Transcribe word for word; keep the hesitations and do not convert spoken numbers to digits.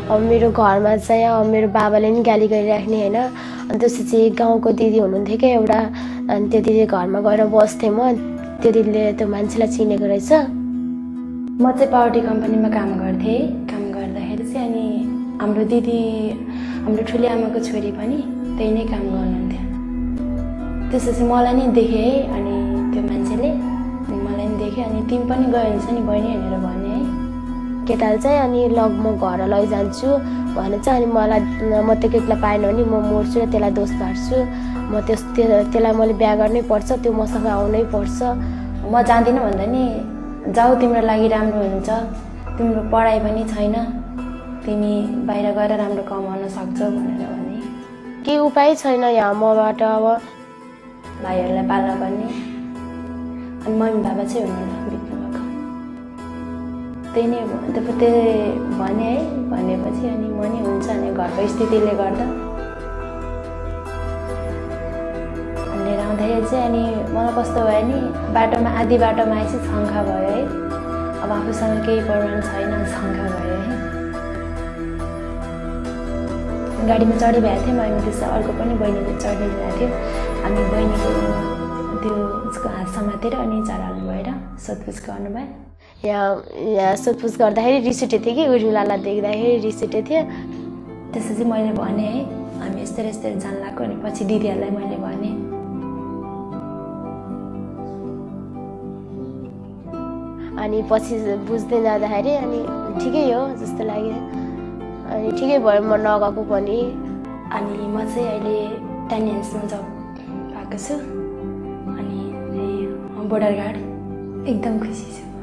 अब मेरो घरमा चाहिँ अब मेरो बाबाले नि गाली गरिराख्ने होइन। अनि त्यसपछि गाउँको दिदी हुनुहुन्थ्यो क्या एउटा, अनि त्यो दिदी घरमा गएर बस्थेँ म। त्यो दिदीले त्यो मान्छेलाई चिनेको रहेछ। म चाहिँ पाउटी कम्पनीमा काम गर्थेँ। काम गर्दाखेरि चाहिँ अनि हाम्रो दिदी, हाम्रो ठुली आमाको छोरी पनि त्यही नै काम गर्नुहुन्थ्यो। त्यसपछि मलाई नि देखेँ है, अनि त्यो मान्छेले मलाई नि देखेँ, अनि तिमी पनि गयो हुन्छ नि बहिनी भनेर भने है। केटाले चाहिँ अनि लग म घर लैजान्छु भने चाहिँ अनि मलाई म त्यो केटीलाई पाएन भने म मर्छु र त्यसलाई दोष पार्छु, म त्यस त्यसलाई मैले बिहा गर्नै पर्छ, त्यो मसँग आउनै पर्छ। म जान्दिनँ भन्दा नि जाऊ, तिम्रो लागि राम्रो हुन्छ, तिम्रो पढाइ पनि छैन, तिमी बाहिर गएर राम्रो कमाउन सक्छौ भनेर भने। केही उपाय छैन यहाँ मबाट अब भाइहरूलाई पाल्न पर्ने। अनि मम्मी बाबा चाहिँ हुनुहुन्न, बित्नु भएको। त्यही नै त्यही भने है। भनेपछि अनि म नि हुन्छ अनि घरको स्थितिले गर्दा लिएर आउँदाखेरि चाहिँ अनि मलाई कस्तो भयो नि, बाटोमा आधी बाटोमा आएपछि शङ्का भयो है। अब आफूसँग केही प्रमाण छैन, शङ्का भयो है। गाडीमा चढिरहेको थिएँ मैले, त्यसमा अर्को पनि बहिनीले चढिरहेको थियो। अनि बहिनीको त्यो उसको हात समातेर अनि चढाल्नु भएर सोधपुछ गर्नुभयो। यहाँ यहाँ सोधपुछ गर्दाखेरि रिस उठेको थियो कि, उर्मिलालाई देख्दाखेरि रिस उठेको थियो। त्यसपछि मैले भने है हामी यस्तो यस्तो जान लाग्यो। अनि पछि दिदीहरूलाई मैले भने। अनि पछि बुझ्दै जाँदाखेरि अनि ठिकै हो जस्तो लाग्यो। अनि ठिकै भयो म नगएको पनि। अनि म चाहिँ अहिले टेन इयर्समा जब पाएको छु। अनि बोर्डर गार्ड एकदम खुसी छु।